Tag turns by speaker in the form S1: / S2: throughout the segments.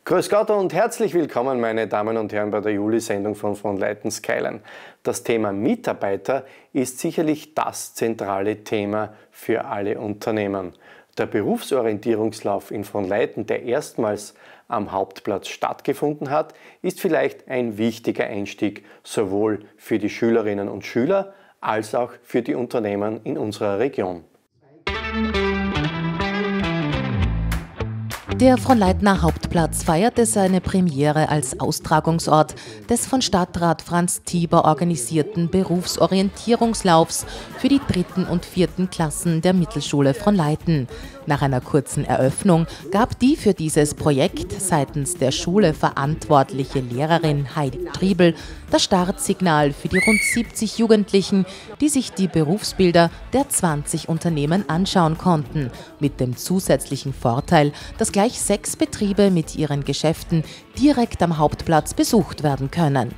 S1: Grüß Gott und herzlich willkommen, meine Damen und Herren, bei der Juli-Sendung von Fronleiten Skyline. Das Thema Mitarbeiter ist sicherlich das zentrale Thema für alle Unternehmen. Der Berufsorientierungslauf in Fronleiten, der erstmals am Hauptplatz stattgefunden hat, ist vielleicht ein wichtiger Einstieg sowohl für die Schülerinnen und Schüler als auch für die Unternehmen in unserer Region.
S2: Der Fronleitner Hauptplatz feierte seine Premiere als Austragungsort des von Stadtrat Franz Tieber organisierten Berufsorientierungslaufs für die 3. und 4. Klassen der Mittelschule Fronleiten. Nach einer kurzen Eröffnung gab die für dieses Projekt seitens der Schule verantwortliche Lehrerin Heidi Triebel das Startsignal für die rund 70 Jugendlichen, die sich die Berufsbilder der 20 Unternehmen anschauen konnten, mit dem zusätzlichen Vorteil, dass gleich 6 Betriebe mit ihren Geschäften direkt am Hauptplatz besucht werden können.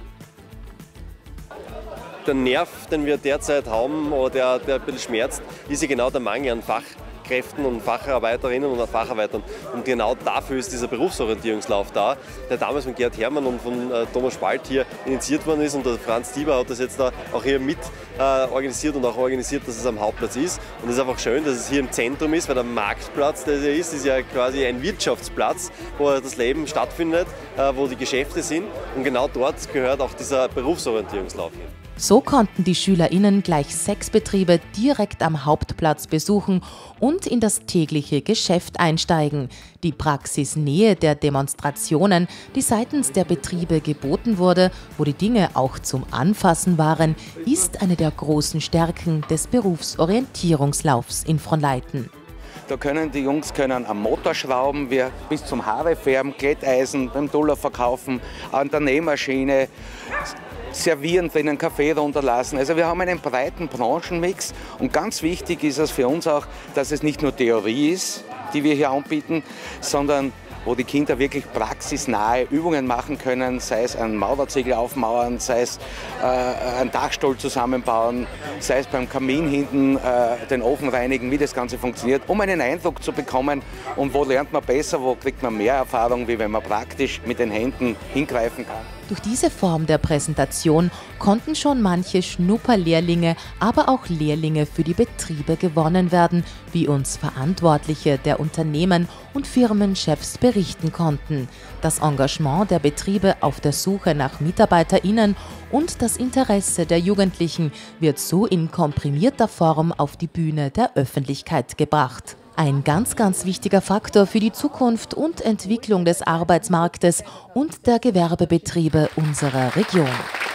S3: Der Nerv, den wir derzeit haben, oder der ein bisschen schmerzt, ist ja genau der Mangel an Fachkräften und Facharbeiterinnen und Facharbeitern. Und genau dafür ist dieser Berufsorientierungslauf da, der damals von Gerd Hermann und von Thomas Spalt hier initiiert worden ist. Und der Franz Tieber hat das jetzt da auch hier mit organisiert und auch organisiert, dass es am Hauptplatz ist. Und es ist einfach schön, dass es hier im Zentrum ist, weil der Marktplatz, der hier ist ja quasi ein Wirtschaftsplatz, wo das Leben stattfindet, wo die Geschäfte sind. Und genau dort gehört auch dieser Berufsorientierungslauf hin.
S2: So konnten die SchülerInnen gleich 6 Betriebe direkt am Hauptplatz besuchen und in das tägliche Geschäft einsteigen. Die Praxisnähe der Demonstrationen, die seitens der Betriebe geboten wurde, wo die Dinge auch zum Anfassen waren, ist eine der großen Stärken des Berufsorientierungslaufs in Fronleiten.
S4: Da können die Jungs am Motor schrauben, wir bis zum Haare färben, Glätteisen beim Duller verkaufen, an der Nähmaschine, servieren, für einen Kaffee runterlassen. Also wir haben einen breiten Branchenmix und ganz wichtig ist es für uns auch, dass es nicht nur Theorie ist, die wir hier anbieten, sondern wo die Kinder wirklich praxisnahe Übungen machen können, sei es einen Mauerziegel aufmauern, sei es einen Dachstuhl zusammenbauen, sei es beim Kamin hinten den Ofen reinigen, wie das Ganze funktioniert, um einen Eindruck zu bekommen, und wo lernt man besser, wo kriegt man mehr Erfahrung, wie wenn man praktisch mit den Händen hingreifen kann.
S2: Durch diese Form der Präsentation konnten schon manche Schnupperlehrlinge, aber auch Lehrlinge für die Betriebe gewonnen werden, wie uns Verantwortliche der Unternehmen und Firmenchefs berichten konnten. Das Engagement der Betriebe auf der Suche nach MitarbeiterInnen und das Interesse der Jugendlichen wird so in komprimierter Form auf die Bühne der Öffentlichkeit gebracht. Ein ganz, ganz wichtiger Faktor für die Zukunft und Entwicklung des Arbeitsmarktes und der Gewerbebetriebe unserer Region.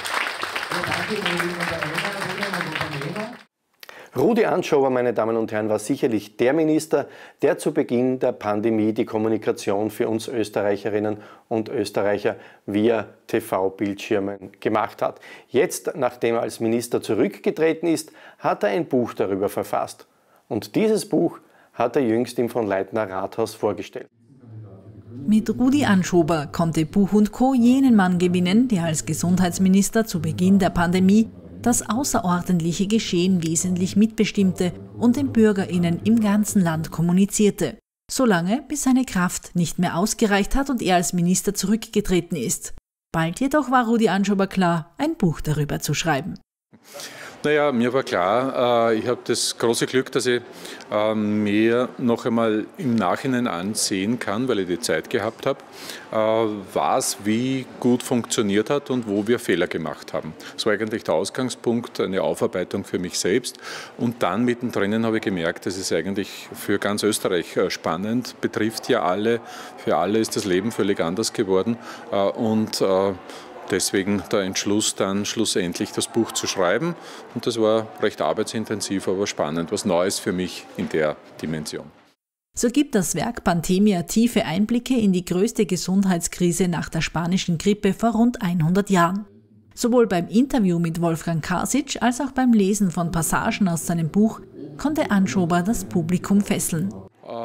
S1: Rudi Anschober, meine Damen und Herren, war sicherlich der Minister, der zu Beginn der Pandemie die Kommunikation für uns Österreicherinnen und Österreicher via TV-Bildschirmen gemacht hat. Jetzt, nachdem er als Minister zurückgetreten ist, hat er ein Buch darüber verfasst. Und dieses Buch hat er jüngst im Fronleitner Rathaus vorgestellt.
S5: Mit Rudi Anschober konnte Buch & Co. jenen Mann gewinnen, der als Gesundheitsminister zu Beginn der Pandemie das außerordentliche Geschehen wesentlich mitbestimmte und den BürgerInnen im ganzen Land kommunizierte. Solange, bis seine Kraft nicht mehr ausgereicht hat und er als Minister zurückgetreten ist. Bald jedoch war Rudi Anschober klar, ein Buch darüber zu schreiben.
S6: Naja, mir war klar, ich habe das große Glück, dass ich mir noch einmal im Nachhinein ansehen kann, weil ich die Zeit gehabt habe, was wie gut funktioniert hat und wo wir Fehler gemacht haben. Das war eigentlich der Ausgangspunkt, eine Aufarbeitung für mich selbst. Und dann mittendrin habe ich gemerkt, das ist eigentlich für ganz Österreich spannend, betrifft ja alle, für alle ist das Leben völlig anders geworden und deswegen der Entschluss, dann schlussendlich das Buch zu schreiben. Und das war recht arbeitsintensiv, aber spannend, was Neues für mich in der Dimension.
S5: So gibt das Werk Pandemia tiefe Einblicke in die größte Gesundheitskrise nach der spanischen Grippe vor rund 100 Jahren. Sowohl beim Interview mit Wolfgang Karsic als auch beim Lesen von Passagen aus seinem Buch konnte Anschober das Publikum fesseln.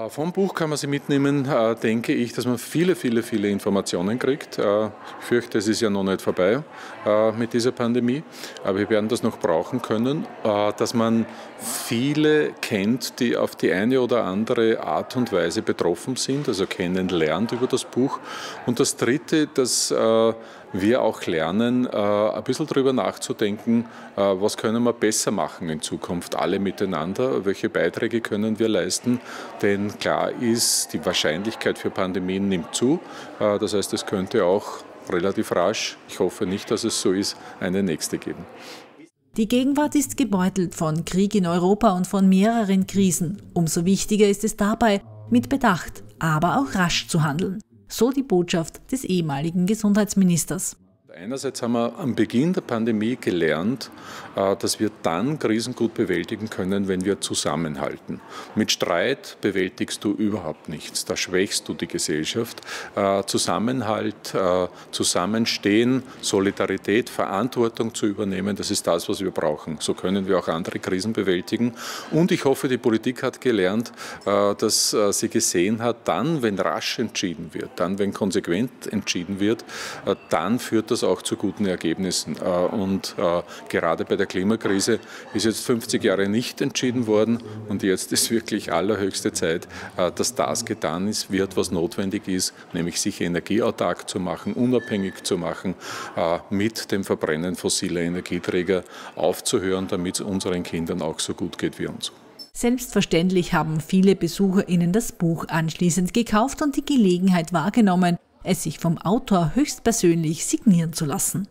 S6: Vom Buch kann man sie mitnehmen, denke ich, dass man viele Informationen kriegt. Ich fürchte, es ist ja noch nicht vorbei mit dieser Pandemie, aber wir werden das noch brauchen können, dass man viele kennt, die auf die eine oder andere Art und Weise betroffen sind, also kennenlernt über das Buch. Und das Dritte, dass wir auch lernen, ein bisschen darüber nachzudenken, was können wir besser machen in Zukunft, alle miteinander, welche Beiträge können wir leisten, denn klar ist, die Wahrscheinlichkeit für Pandemien nimmt zu, das heißt, es könnte auch relativ rasch, ich hoffe nicht, dass es so ist, eine nächste geben.
S5: Die Gegenwart ist gebeutelt von Krieg in Europa und von mehreren Krisen. Umso wichtiger ist es dabei, mit Bedacht, aber auch rasch zu handeln. So die Botschaft des ehemaligen Gesundheitsministers.
S6: Einerseits haben wir am Beginn der Pandemie gelernt, dass wir dann Krisen gut bewältigen können, wenn wir zusammenhalten. Mit Streit bewältigst du überhaupt nichts, da schwächst du die Gesellschaft. Zusammenhalt, Zusammenstehen, Solidarität, Verantwortung zu übernehmen, das ist das, was wir brauchen. So können wir auch andere Krisen bewältigen. Und ich hoffe, die Politik hat gelernt, dass sie gesehen hat, dann, wenn rasch entschieden wird, dann, wenn konsequent entschieden wird, dann führt das auch zu guten Ergebnissen. Und gerade bei der Klimakrise ist jetzt 50 Jahre nicht entschieden worden und jetzt ist wirklich allerhöchste Zeit, dass das getan wird, was notwendig ist, nämlich sich energieautark zu machen, unabhängig zu machen, mit dem Verbrennen fossiler Energieträger aufzuhören, damit es unseren Kindern auch so gut geht wie uns.
S5: Selbstverständlich haben viele BesucherInnen das Buch anschließend gekauft und die Gelegenheit wahrgenommen, es sich vom Autor höchstpersönlich signieren zu lassen.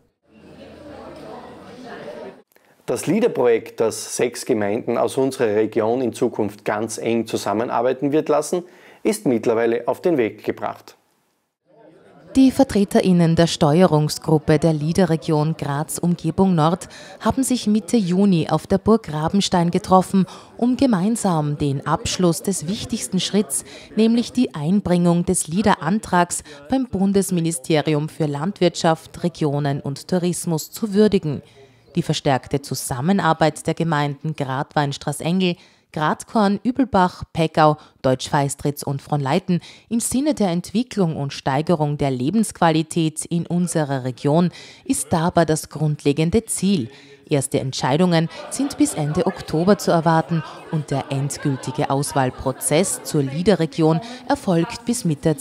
S1: Das LEADER-Projekt, das 6 Gemeinden aus unserer Region in Zukunft ganz eng zusammenarbeiten wird lassen, ist mittlerweile auf den Weg gebracht.
S2: Die VertreterInnen der Steuerungsgruppe der LEADER-Region Graz-Umgebung Nord haben sich Mitte Juni auf der Burg Rabenstein getroffen, um gemeinsam den Abschluss des wichtigsten Schritts, nämlich die Einbringung des LEADER-Antrags beim Bundesministerium für Landwirtschaft, Regionen und Tourismus zu würdigen. Die verstärkte Zusammenarbeit der Gemeinden Grat-Weinstraß-Engel, Gratkorn, Übelbach, Peckau, Deutsch-Feistritz und Fronleiten im Sinne der Entwicklung und Steigerung der Lebensqualität in unserer Region ist dabei das grundlegende Ziel. Erste Entscheidungen sind bis Ende Oktober zu erwarten und der endgültige Auswahlprozess zur LEADER-Region erfolgt bis Mitte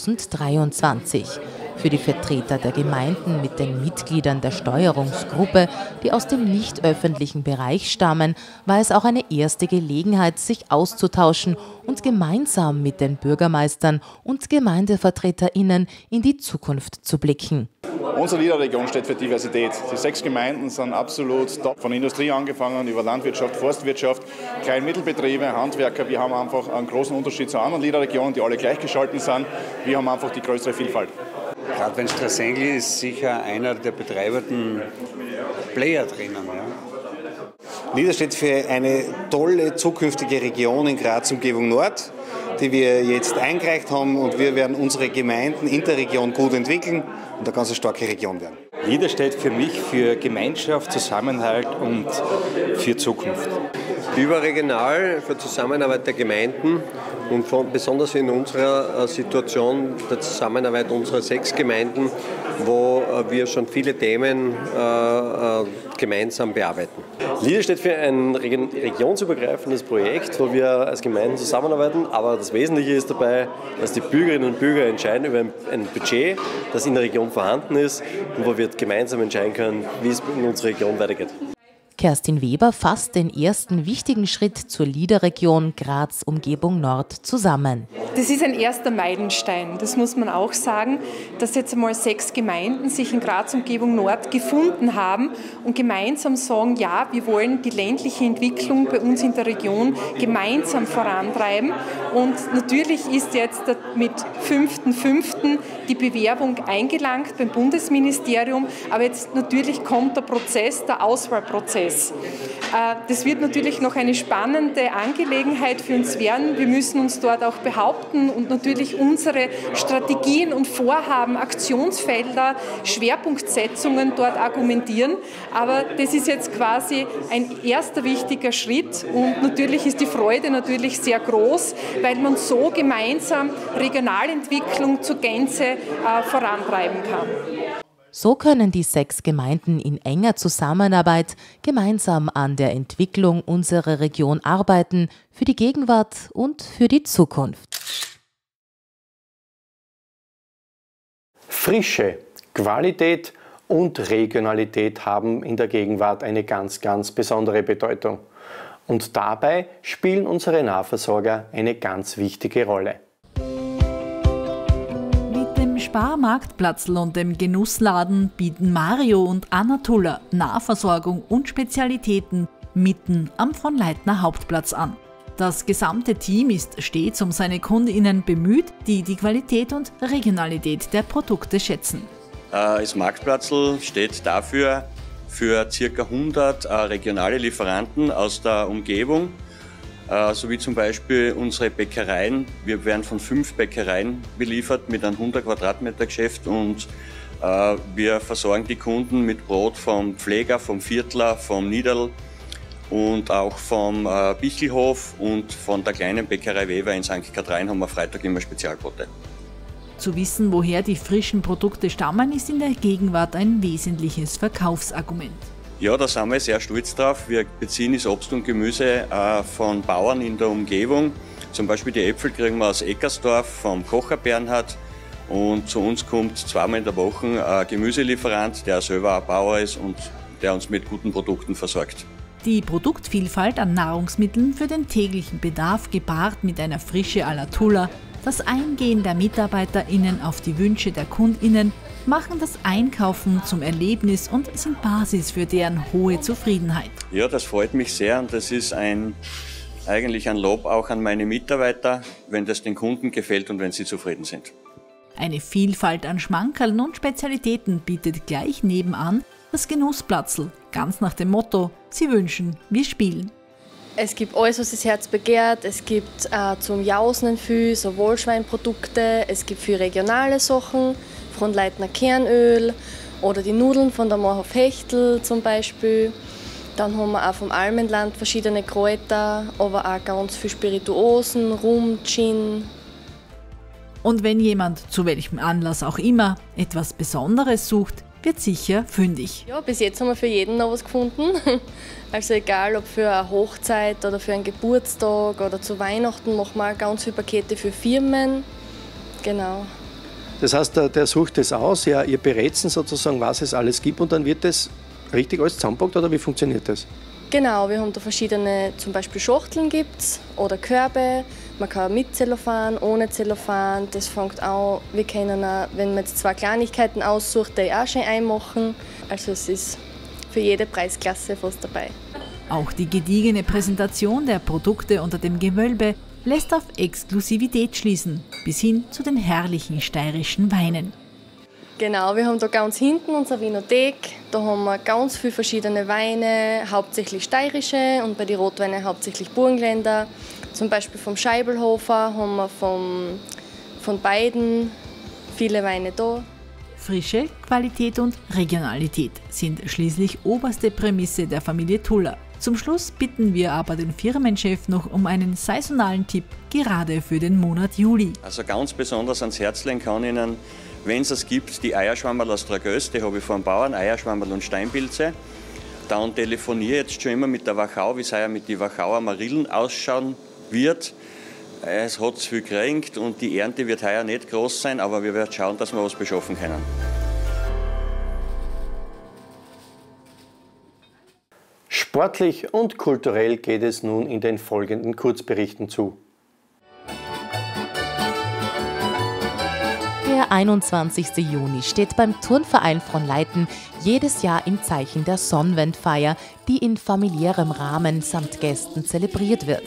S2: 2023. Für die Vertreter der Gemeinden mit den Mitgliedern der Steuerungsgruppe, die aus dem nicht öffentlichen Bereich stammen, war es auch eine erste Gelegenheit, sich auszutauschen und gemeinsam mit den Bürgermeistern und GemeindevertreterInnen in die Zukunft zu blicken.
S7: Unsere LEADER-Region steht für Diversität. Die 6 Gemeinden sind absolut top. Von Industrie angefangen, über Landwirtschaft, Forstwirtschaft, Klein- und Mittelbetriebe, Handwerker. Wir haben einfach einen großen Unterschied zu anderen LEADER-Regionen, die alle gleichgeschalten sind. Wir haben einfach die größere Vielfalt.
S8: Grat-Weinstraß-Engel ist sicher einer der betreibenden Player drinnen. Ja.
S9: LEADER steht für eine tolle zukünftige Region in Graz-Umgebung Nord, die wir jetzt eingereicht haben, und wir werden unsere Gemeinden in der Region gut entwickeln und eine ganz starke Region werden.
S8: LEADER steht für mich für Gemeinschaft, Zusammenhalt und für Zukunft.
S3: Überregional für Zusammenarbeit der Gemeinden und besonders in unserer Situation der Zusammenarbeit unserer 6 Gemeinden, wo wir schon viele Themen gemeinsam bearbeiten. LEADER steht für ein regionsübergreifendes Projekt, wo wir als Gemeinden zusammenarbeiten, aber das Wesentliche ist dabei, dass die Bürgerinnen und Bürger entscheiden über ein Budget, das in der Region vorhanden ist und wo wir gemeinsam entscheiden können, wie es in unserer Region weitergeht.
S2: Kerstin Weber fasst den ersten wichtigen Schritt zur LEADER-Region Graz-Umgebung Nord zusammen.
S10: Das ist ein erster Meilenstein, das muss man auch sagen, dass jetzt einmal 6 Gemeinden sich in Graz-Umgebung Nord gefunden haben und gemeinsam sagen, ja, wir wollen die ländliche Entwicklung bei uns in der Region gemeinsam vorantreiben. Und natürlich ist jetzt mit 5.5. die Bewerbung eingelangt beim Bundesministerium, aber jetzt natürlich kommt der Prozess, der Auswahlprozess. Prozess. Das wird natürlich noch eine spannende Angelegenheit für uns werden. Wir müssen uns dort auch behaupten und natürlich unsere Strategien und Vorhaben, Aktionsfelder, Schwerpunktsetzungen dort argumentieren. Aber das ist jetzt quasi ein erster wichtiger Schritt und natürlich ist die Freude natürlich sehr groß, weil man so gemeinsam Regionalentwicklung zur Gänze vorantreiben kann.
S2: So können die 6 Gemeinden in enger Zusammenarbeit gemeinsam an der Entwicklung unserer Region arbeiten, für die Gegenwart und für die Zukunft.
S1: Frische, Qualität und Regionalität haben in der Gegenwart eine ganz, ganz besondere Bedeutung. Und dabei spielen unsere Nahversorger eine ganz wichtige Rolle.
S5: Sparmarktplatzl und dem Genussladen bieten Mario und Anna Tuller Nahversorgung und Spezialitäten mitten am Fronleitner Hauptplatz an. Das gesamte Team ist stets um seine KundInnen bemüht, die die Qualität und Regionalität der Produkte schätzen.
S11: Das Marktplatzl steht dafür für ca. 100 regionale Lieferanten aus der Umgebung, so wie zum Beispiel unsere Bäckereien. Wir werden von 5 Bäckereien beliefert mit einem 100 Quadratmeter Geschäft und wir versorgen die Kunden mit Brot vom Pfleger, vom Viertler, vom Niederl und auch vom Bichelhof und von der kleinen Bäckerei Weber in St. Kathrein haben wir Freitag immer Spezialbrote.
S5: Zu wissen, woher die frischen Produkte stammen, ist in der Gegenwart ein wesentliches Verkaufsargument.
S11: Ja, da sind wir sehr stolz drauf. Wir beziehen das Obst und Gemüse von Bauern in der Umgebung. Zum Beispiel die Äpfel kriegen wir aus Eckersdorf vom Kocher Bernhard. Und zu uns kommt zweimal in der Woche ein Gemüselieferant, der selber ein Bauer ist und der uns mit guten Produkten versorgt.
S5: Die Produktvielfalt an Nahrungsmitteln für den täglichen Bedarf gepaart mit einer Frische à la Tuller, das Eingehen der MitarbeiterInnen auf die Wünsche der KundInnen machen das Einkaufen zum Erlebnis und sind Basis für deren hohe Zufriedenheit.
S11: Ja, das freut mich sehr und das ist eigentlich ein Lob auch an meine Mitarbeiter, wenn das den Kunden gefällt und wenn sie zufrieden sind.
S5: Eine Vielfalt an Schmankerln und Spezialitäten bietet gleich nebenan das Genussplatzl, ganz nach dem Motto: Sie wünschen, wir spielen.
S12: Es gibt alles, was das Herz begehrt. Es gibt zum Jausen viel, so Wohlschweinprodukte. Es gibt viel regionale Sachen, Fronleitner Kernöl oder die Nudeln von der Moorhof Hechtel zum Beispiel. Dann haben wir auch vom Almenland verschiedene Kräuter, aber auch ganz viel Spirituosen, Rum, Gin.
S5: Und wenn jemand, zu welchem Anlass auch immer, etwas Besonderes sucht, wird sicher fündig.
S12: Ja, bis jetzt haben wir für jeden noch was gefunden. Also egal, ob für eine Hochzeit oder für einen Geburtstag oder zu Weihnachten machen wir auch ganz viele Pakete für Firmen. Genau.
S1: Das heißt, der sucht das aus, ja, ihr berät sozusagen, was es alles gibt und dann wird das richtig alles zusammengepackt oder wie funktioniert das?
S12: Genau, wir haben da verschiedene, zum Beispiel Schachteln gibt's oder Körbe. Man kann mit Zellophan, ohne Zellophan. Das fängt an, wir können auch, wenn man jetzt 2 Kleinigkeiten aussucht, die auch schön einmachen. Also es ist für jede Preisklasse fast dabei.
S5: Auch die gediegene Präsentation der Produkte unter dem Gewölbe lässt auf Exklusivität schließen, bis hin zu den herrlichen steirischen Weinen.
S12: Genau, wir haben da ganz hinten unsere Winothek. Da haben wir ganz viele verschiedene Weine, hauptsächlich steirische und bei den Rotweinen hauptsächlich Burgenländer. Zum Beispiel vom Scheibelhofer haben wir von beiden viele Weine da.
S5: Frische, Qualität und Regionalität sind schließlich oberste Prämisse der Familie Tuller. Zum Schluss bitten wir aber den Firmenchef noch um einen saisonalen Tipp, gerade für den Monat Juli.
S11: Also ganz besonders ans Herz legen kann Ihnen, wenn es gibt, die Eierschwammerl aus Dragös, die habe ich vom Bauern, Eierschwammerl und Steinpilze. Dann telefoniere ich jetzt schon immer mit der Wachau, wie es heuer mit den Wachauer Marillen ausschauen wird. Es hat viel geregnet und die Ernte wird heuer nicht groß sein, aber wir werden schauen, dass wir was beschaffen können.
S1: Sportlich und kulturell geht es nun in den folgenden Kurzberichten zu.
S2: Der 21. Juni steht beim Turnverein Fronleiten jedes Jahr im Zeichen der Sonnwendfeier, die in familiärem Rahmen samt Gästen zelebriert wird.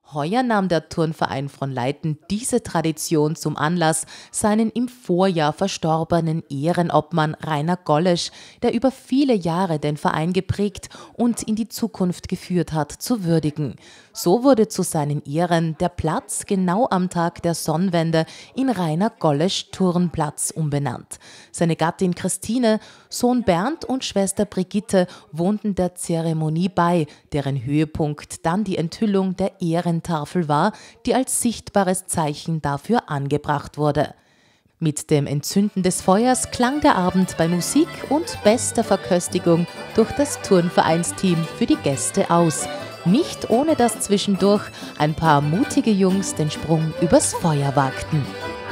S2: Heuer nahm der Turnverein Fronleiten diese Tradition zum Anlass, seinen im Vorjahr verstorbenen Ehrenobmann Rainer Gollesch, der über viele Jahre den Verein geprägt und in die Zukunft geführt hat, zu würdigen. So wurde zu seinen Ehren der Platz genau am Tag der Sonnwende in Rainer Gollesch Turnplatz umbenannt. Seine Gattin Christine, Sohn Bernd und Schwester Brigitte wohnten der Zeremonie bei, deren Höhepunkt dann die Enthüllung der Ehrentafel war, die als sichtbares Zeichen dafür angebracht wurde. Mit dem Entzünden des Feuers klang der Abend bei Musik und bester Verköstigung durch das Turnvereinsteam für die Gäste aus. Nicht ohne dass zwischendurch ein paar mutige Jungs den Sprung übers Feuer wagten.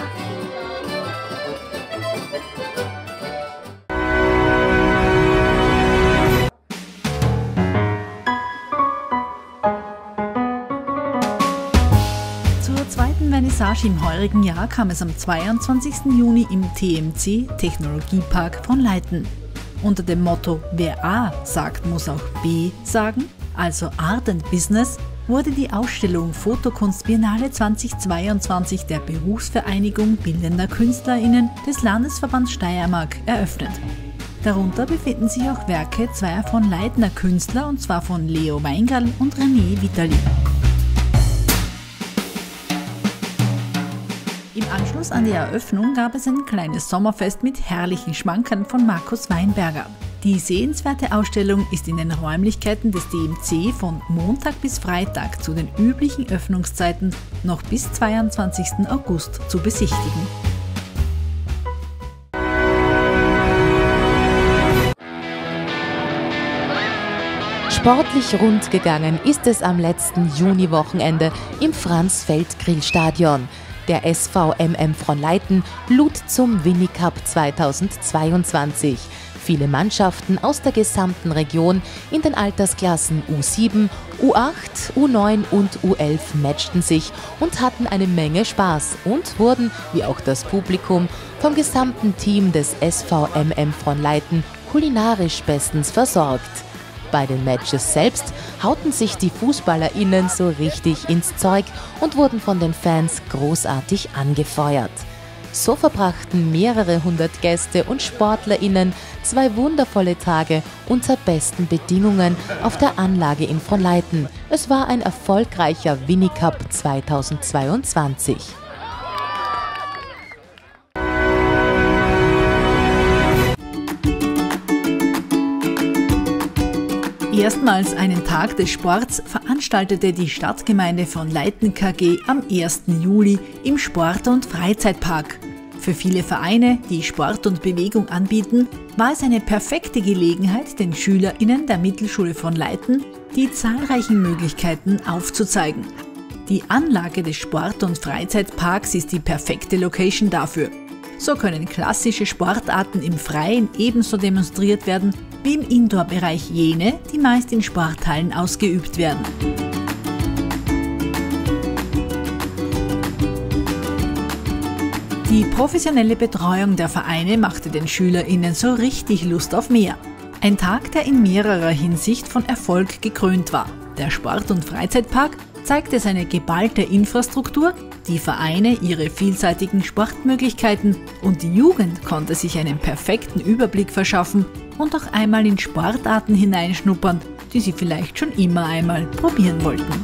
S5: Zur zweiten Vernissage im heurigen Jahr kam es am 22. Juni im TMC Technologiepark Fronleiten. Unter dem Motto „Wer A sagt, muss auch B sagen", also Art and Business, wurde die Ausstellung Fotokunst Biennale 2022 der Berufsvereinigung Bildender KünstlerInnen des Landesverbands Steiermark eröffnet. Darunter befinden sich auch Werke zweier Fronleitener Künstler, und zwar von Leo Weingerl und René Vitali. Im Anschluss an die Eröffnung gab es ein kleines Sommerfest mit herrlichen Schmankern von Markus Weinberger. Die sehenswerte Ausstellung ist in den Räumlichkeiten des DMC von Montag bis Freitag zu den üblichen Öffnungszeiten noch bis 22. August zu besichtigen.
S2: Sportlich rund gegangen ist es am letzten Juniwochenende im Franz-Feld-Grillstadion. Der SVMM Fronleiten lud zum Winnie Cup 2022. Viele Mannschaften aus der gesamten Region in den Altersklassen U7, U8, U9 und U11 matchten sich und hatten eine Menge Spaß und wurden, wie auch das Publikum, vom gesamten Team des SVMM Fronleiten kulinarisch bestens versorgt. Bei den Matches selbst hauten sich die FußballerInnen so richtig ins Zeug und wurden von den Fans großartig angefeuert. So verbrachten mehrere hundert Gäste und SportlerInnen 2 wundervolle Tage unter besten Bedingungen auf der Anlage in Fronleiten. Es war ein erfolgreicher Winnie Cup 2022.
S5: Erstmals einen Tag des Sports veranstaltete die Stadtgemeinde Fronleiten KG am 1. Juli im Sport- und Freizeitpark. Für viele Vereine, die Sport und Bewegung anbieten, war es eine perfekte Gelegenheit, den SchülerInnen der Mittelschule Fronleiten die zahlreichen Möglichkeiten aufzuzeigen. Die Anlage des Sport- und Freizeitparks ist die perfekte Location dafür. So können klassische Sportarten im Freien ebenso demonstriert werden wie im Indoor-Bereich jene, die meist in Sporthallen ausgeübt werden. Die professionelle Betreuung der Vereine machte den SchülerInnen so richtig Lust auf mehr. Ein Tag, der in mehrerer Hinsicht von Erfolg gekrönt war. Der Sport- und Freizeitpark zeigte seine geballte Infrastruktur, die Vereine ihre vielseitigen Sportmöglichkeiten und die Jugend konnte sich einen perfekten Überblick verschaffen und auch einmal in Sportarten hineinschnuppern, die sie vielleicht schon immer einmal probieren wollten.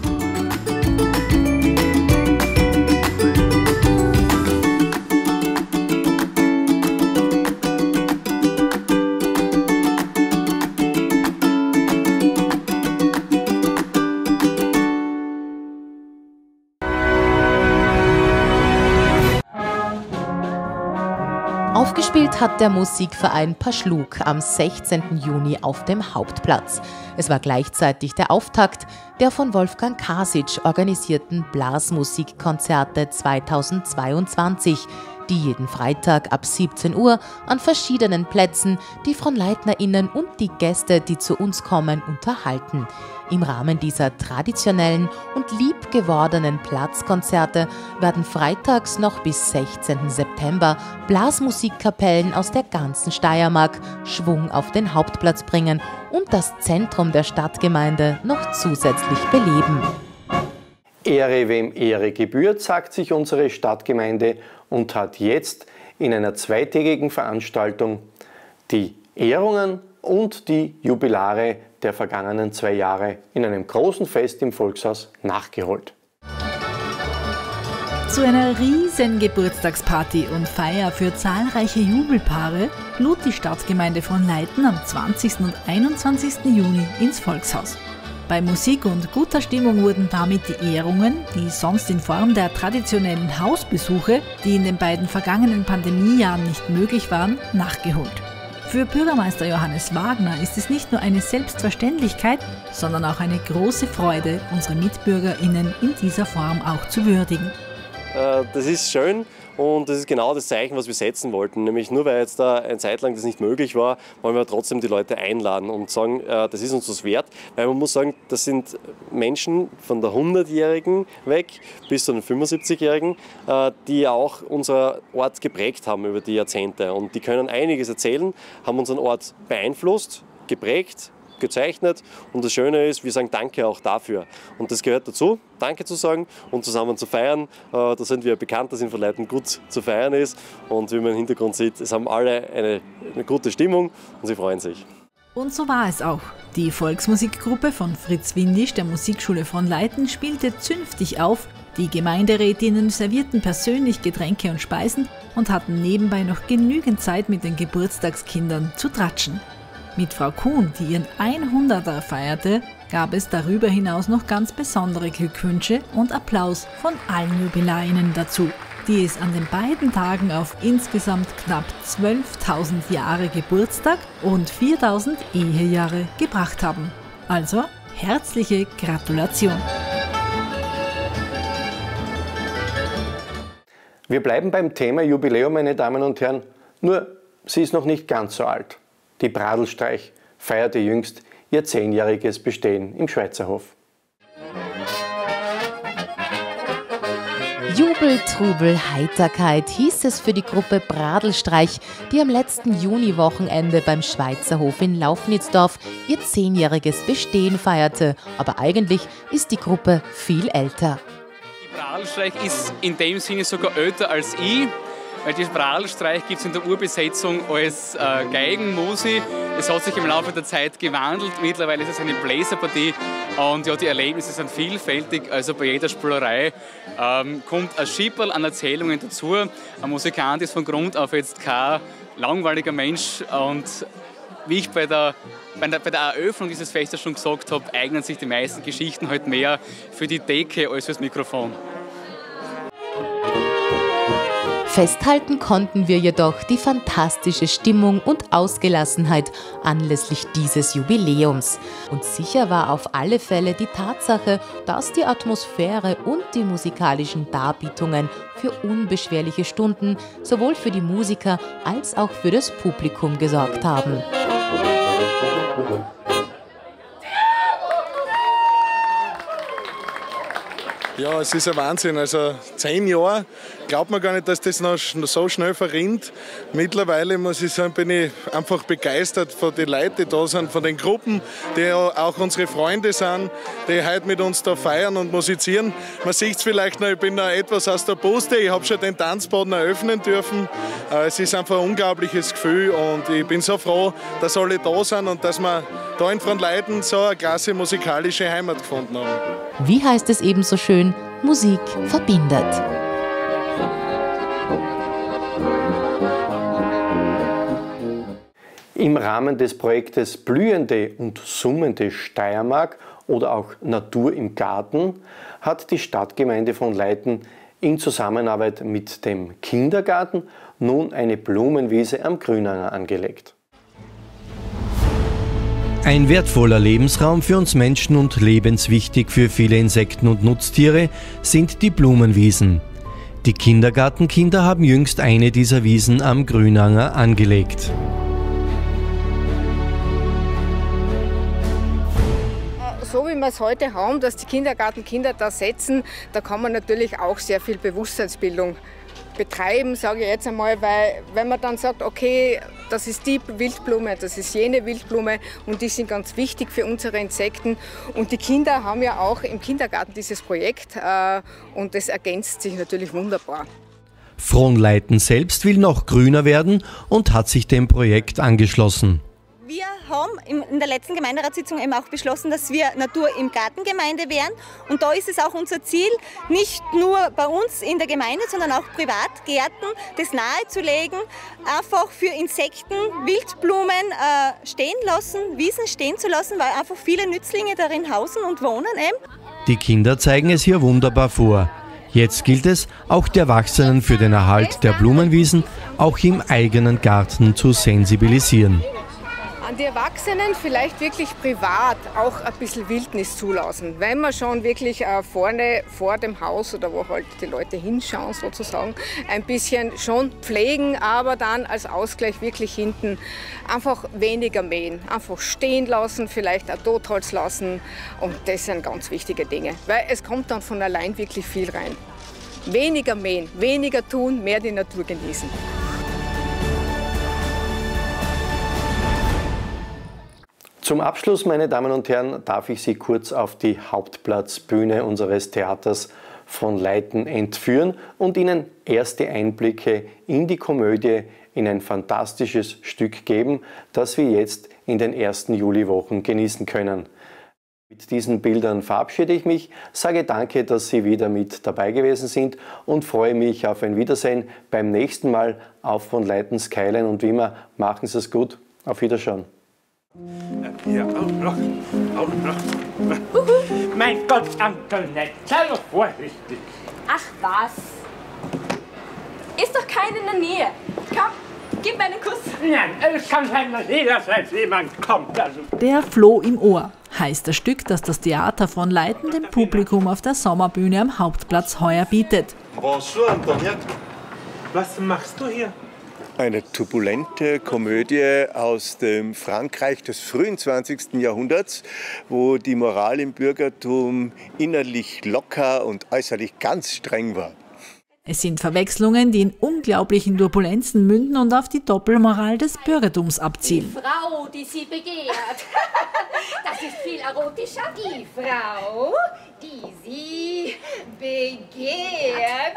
S2: Aufgespielt hat der Musikverein Paschluk am 16. Juni auf dem Hauptplatz. Es war gleichzeitig der Auftakt der von Wolfgang Kasic organisierten Blasmusikkonzerte 2022, die jeden Freitag ab 17 Uhr an verschiedenen Plätzen die FronleitnerInnen und die Gäste, die zu uns kommen, unterhalten. Im Rahmen dieser traditionellen und liebgewordenen Platzkonzerte werden freitags noch bis 16. September Blasmusikkapellen aus der ganzen Steiermark Schwung auf den Hauptplatz bringen und das Zentrum der Stadtgemeinde noch zusätzlich beleben.
S1: Ehre wem Ehre gebührt, sagt sich unsere Stadtgemeinde und hat jetzt in einer zweitägigen Veranstaltung die Ehrungen und die Jubilare der vergangenen 2 Jahre in einem großen Fest im Volkshaus nachgeholt.
S5: Zu einer riesen Geburtstagsparty und Feier für zahlreiche Jubelpaare lud die Stadtgemeinde Fronleiten am 20. und 21. Juni ins Volkshaus. Bei Musik und guter Stimmung wurden damit die Ehrungen, die sonst in Form der traditionellen Hausbesuche, die in den beiden vergangenen Pandemiejahren nicht möglich waren, nachgeholt. Für Bürgermeister Johannes Wagner ist es nicht nur eine Selbstverständlichkeit, sondern auch eine große Freude, unsere MitbürgerInnen in dieser Form auch zu würdigen.
S3: Das ist schön und das ist genau das Zeichen, was wir setzen wollten. Nämlich nur weil jetzt da eine Zeit lang das nicht möglich war, wollen wir trotzdem die Leute einladen und sagen, das ist uns das wert. Weil man muss sagen, das sind Menschen von der 100-Jährigen weg bis zu den 75-Jährigen, die auch unser Ort geprägt haben über die Jahrzehnte. Und die können einiges erzählen, haben unseren Ort beeinflusst, geprägt, gezeichnet und das Schöne ist, wir sagen Danke auch dafür. Und das gehört dazu, Danke zu sagen und zusammen zu feiern. Da sind wir bekannt, dass in Fronleiten gut zu feiern ist und wie man im Hintergrund sieht, es haben alle eine gute Stimmung und sie freuen sich.
S5: Und so war es auch. Die Volksmusikgruppe von Fritz Windisch der Musikschule Fronleiten spielte zünftig auf, die Gemeinderätinnen servierten persönlich Getränke und Speisen und hatten nebenbei noch genügend Zeit mit den Geburtstagskindern zu tratschen. Mit Frau Kuhn, die ihren 100er feierte, gab es darüber hinaus noch ganz besondere Glückwünsche und Applaus von allen JubiläInnen dazu, die es an den beiden Tagen auf insgesamt knapp 12.000 Jahre Geburtstag und 4.000 Ehejahre gebracht haben. Also herzliche Gratulation!
S1: Wir bleiben beim Thema Jubiläum, meine Damen und Herren, nur sie ist noch nicht ganz so alt. Die Bradlstreich feierte jüngst ihr 10-jähriges Bestehen im Schweizerhof.
S2: Jubel, Trubel, Heiterkeit hieß es für die Gruppe Bradlstreich, die am letzten Juniwochenende beim Schweizerhof in Laufnitzdorf ihr 10-jähriges Bestehen feierte. Aber eigentlich ist die Gruppe viel älter.
S13: Die Bradlstreich ist in dem Sinne sogar älter als ich. Weil die Bradlstreich gibt es in der Urbesetzung als Geigenmusik. Es hat sich im Laufe der Zeit gewandelt. Mittlerweile ist es eine Bläserpartie und ja, die Erlebnisse sind vielfältig. Also bei jeder Spielerei kommt ein Schipperl an Erzählungen dazu. Ein Musikant ist von Grund auf jetzt kein langweiliger Mensch. Und wie ich bei der Eröffnung dieses Festes schon gesagt habe, eignen sich die meisten Geschichten halt mehr für die Decke als fürs Mikrofon.
S2: Festhalten konnten wir jedoch die fantastische Stimmung und Ausgelassenheit anlässlich dieses Jubiläums. Und sicher war auf alle Fälle die Tatsache, dass die Atmosphäre und die musikalischen Darbietungen für unbeschwerliche Stunden sowohl für die Musiker als auch für das Publikum gesorgt haben.
S14: Ja, es ist ein Wahnsinn. Also 10 Jahre, glaubt man gar nicht, dass das noch so schnell verrinnt. Mittlerweile, muss ich sagen, bin ich einfach begeistert von den Leuten, die da sind, von den Gruppen, die ja auch unsere Freunde sind, die heute mit uns da feiern und musizieren. Man sieht es vielleicht noch, ich bin noch etwas aus der Puste, ich habe schon den Tanzboden eröffnen dürfen. Es ist einfach ein unglaubliches Gefühl und ich bin so froh, dass alle da sind und dass wir da in Fronleiten so eine klasse musikalische Heimat gefunden haben.
S2: Wie heißt es eben so schön, Musik verbindet.
S1: Im Rahmen des Projektes Blühende und summende Steiermark oder auch Natur im Garten hat die Stadtgemeinde Fronleiten in Zusammenarbeit mit dem Kindergarten nun eine Blumenwiese am Grünanger angelegt.
S15: Ein wertvoller Lebensraum für uns Menschen und lebenswichtig für viele Insekten und Nutztiere sind die Blumenwiesen. Die Kindergartenkinder haben jüngst eine dieser Wiesen am Grünanger angelegt.
S16: So wie wir es heute haben, dass die Kindergartenkinder da setzen, da kann man natürlich auch sehr viel Bewusstseinsbildung betreiben, sage ich jetzt einmal, weil wenn man dann sagt, okay, das ist die Wildblume, das ist jene Wildblume und die sind ganz wichtig für unsere Insekten. Und die Kinder haben ja auch im Kindergarten dieses Projekt und das ergänzt sich natürlich wunderbar.
S15: Fronleiten selbst will noch grüner werden und hat sich dem Projekt angeschlossen.
S17: Wir haben in der letzten Gemeinderatssitzung eben auch beschlossen, dass wir Natur im Gartengemeinde wären. Und da ist es auch unser Ziel, nicht nur bei uns in der Gemeinde, sondern auch Privatgärten, das nahezulegen, einfach für Insekten, Wildblumen stehen lassen, Wiesen stehen zu lassen, weil einfach viele Nützlinge darin hausen und wohnen eben.
S15: Die Kinder zeigen es hier wunderbar vor. Jetzt gilt es, auch die Erwachsenen für den Erhalt der Blumenwiesen auch im eigenen Garten zu sensibilisieren.
S16: An die Erwachsenen vielleicht wirklich privat auch ein bisschen Wildnis zulassen. Wenn man schon wirklich vorne vor dem Haus oder wo halt die Leute hinschauen sozusagen, ein bisschen schon pflegen, aber dann als Ausgleich wirklich hinten einfach weniger mähen. Einfach stehen lassen, vielleicht ein Totholz lassen und das sind ganz wichtige Dinge. Weil es kommt dann von allein wirklich viel rein. Weniger mähen, weniger tun, mehr die Natur genießen.
S1: Zum Abschluss, meine Damen und Herren, darf ich Sie kurz auf die Hauptplatzbühne unseres Theaters Fronleiten entführen und Ihnen erste Einblicke in die Komödie, in ein fantastisches Stück geben, das wir jetzt in den ersten Juliwochen genießen können. Mit diesen Bildern verabschiede ich mich, sage danke, dass Sie wieder mit dabei gewesen sind und freue mich auf ein Wiedersehen beim nächsten Mal auf Fronleiten Skyline und wie immer, machen Sie es gut. Auf Wiederschauen.
S18: Ja, auch noch. Mein Gott, Antoinette, sei doch vorsichtig.
S19: Ach was. Ist doch keiner in der Nähe. Komm, gib mir einen Kuss.
S18: Nein, es kann sein, dass jederzeit jemand kommt. Also.
S5: Der Floh im Ohr heißt das Stück, das das Theater Fronleiten dem Publikum auf der Sommerbühne am Hauptplatz heuer bietet.
S20: Bonjour, Antoinette.
S18: Was machst du hier?
S20: Eine turbulente Komödie aus dem Frankreich des frühen 20. Jahrhunderts, wo die Moral im Bürgertum innerlich locker und äußerlich ganz streng war.
S5: Es sind Verwechslungen, die in unglaublichen Turbulenzen münden und auf die Doppelmoral des Bürgertums abzielen.
S19: Die Frau, die sie begehrt. Das ist viel erotischer. Die Frau, die sie begehrt.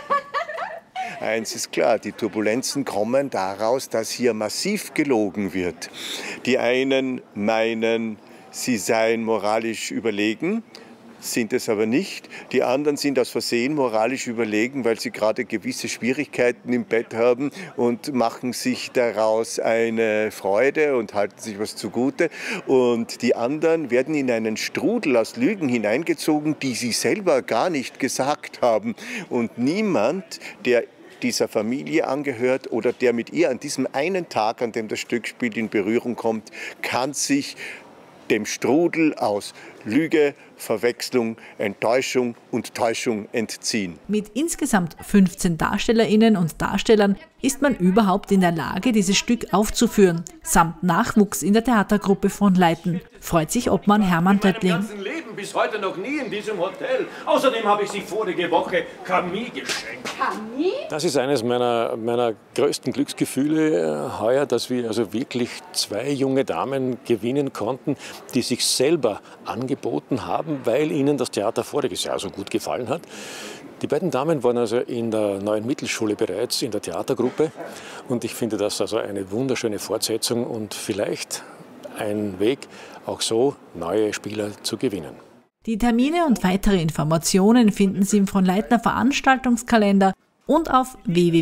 S20: Eins ist klar, die Turbulenzen kommen daraus, dass hier massiv gelogen wird. Die einen meinen, sie seien moralisch überlegen, sind es aber nicht. Die anderen sind aus Versehen moralisch überlegen, weil sie gerade gewisse Schwierigkeiten im Bett haben und machen sich daraus eine Freude und halten sich was zugute. Und die anderen werden in einen Strudel aus Lügen hineingezogen, die sie selber gar nicht gesagt haben. Und niemand, der dieser Familie angehört oder der mit ihr an diesem einen Tag, an dem das Stück spielt, in Berührung kommt, kann sich dem Strudel aus Lüge, Verwechslung, Enttäuschung und Täuschung entziehen.
S5: Mit insgesamt 15 Darstellerinnen und Darstellern ist man überhaupt in der Lage, dieses Stück aufzuführen, samt Nachwuchs in der Theatergruppe Fronleiten, freut sich Obmann Hermann Döttling.
S18: Ich habe mein ganzes Leben bis heute noch nie in diesem Hotel. Außerdem habe ich Sie vorige Woche Camille geschenkt.
S19: Camille?
S21: Das ist eines meiner größten Glücksgefühle heuer, dass wir also wirklich 2 junge Damen gewinnen konnten, die sich selber angeboten haben, weil ihnen das Theater voriges Jahr so gut gefallen hat. Die beiden Damen waren also in der neuen Mittelschule bereits in der Theatergruppe und ich finde das also eine wunderschöne Fortsetzung und vielleicht ein Weg, auch so neue Spieler zu gewinnen.
S5: Die Termine und weitere Informationen finden Sie im Fronleitner Veranstaltungskalender und auf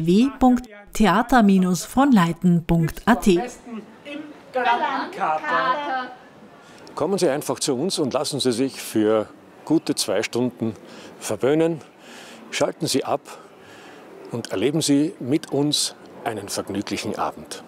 S5: www.theater-fronleiten.at.
S21: Kommen Sie einfach zu uns und lassen Sie sich für gute 2 Stunden verwöhnen. Schalten Sie ab und erleben Sie mit uns einen vergnüglichen Abend.